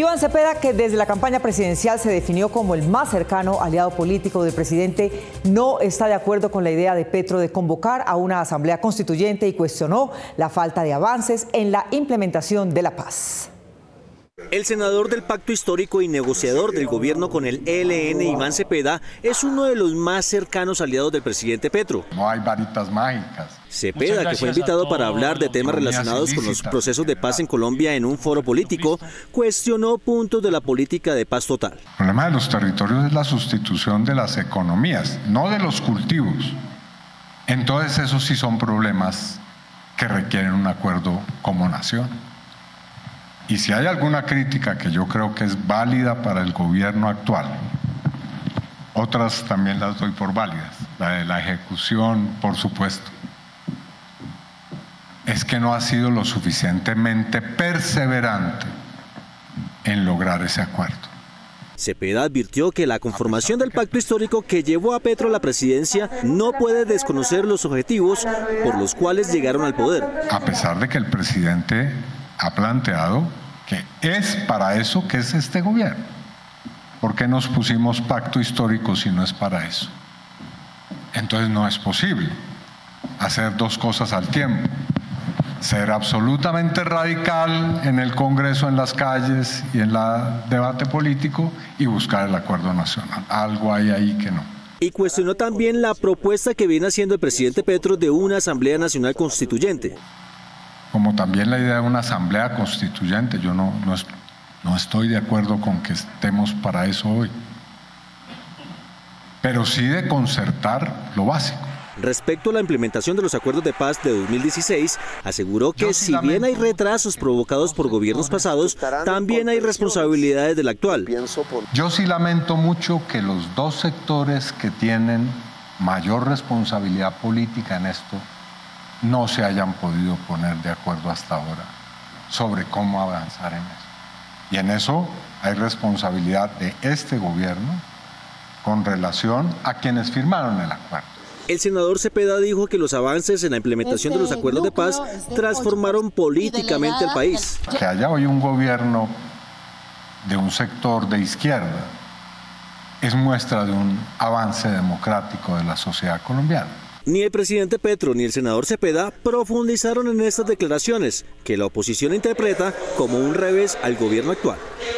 Iván Cepeda, que desde la campaña presidencial se definió como el más cercano aliado político del presidente, no está de acuerdo con la idea de Petro de convocar a una asamblea constituyente y cuestionó la falta de avances en la implementación de la paz. El senador del Pacto Histórico y negociador del gobierno con el ELN, Iván Cepeda, es uno de los más cercanos aliados del presidente Petro. No hay varitas mágicas. Cepeda, que fue invitado para hablar de temas relacionados con los procesos de paz en Colombia en un foro político, cuestionó puntos de la política de paz total. El problema de los territorios es la sustitución de las economías, no de los cultivos. Entonces esos sí son problemas que requieren un acuerdo como nación. Y si hay alguna crítica que yo creo que es válida para el gobierno actual, otras también las doy por válidas. La de la ejecución, por supuesto, es que no ha sido lo suficientemente perseverante en lograr ese acuerdo. Cepeda advirtió que la conformación del pacto histórico que llevó a Petro a la presidencia no puede desconocer los objetivos por los cuales llegaron al poder. A pesar de que el presidente ha planteado que es para eso que es este gobierno. ¿Por qué nos pusimos pacto histórico si no es para eso? Entonces no es posible hacer dos cosas al tiempo. Ser absolutamente radical en el Congreso, en las calles y en el debate político y buscar el acuerdo nacional. Algo hay ahí que no. Y cuestionó también la propuesta que viene haciendo el presidente Petro de una Asamblea Nacional Constituyente. Como también la idea de una asamblea constituyente, yo no estoy de acuerdo con que estemos para eso hoy, pero sí de concertar lo básico. Respecto a la implementación de los acuerdos de paz de 2016, aseguró que si bien hay retrasos provocados por gobiernos pasados, también hay responsabilidades del actual. Yo sí lamento mucho que los dos sectores que tienen mayor responsabilidad política en esto no se hayan podido poner de acuerdo hasta ahora sobre cómo avanzar en eso. Y en eso hay responsabilidad de este gobierno con relación a quienes firmaron el acuerdo. El senador Cepeda dijo que los avances en la implementación de los acuerdos de paz transformaron políticamente al país. Que haya hoy un gobierno de un sector de izquierda es muestra de un avance democrático de la sociedad colombiana. Ni el presidente Petro ni el senador Cepeda profundizaron en estas declaraciones, que la oposición interpreta como un revés al gobierno actual.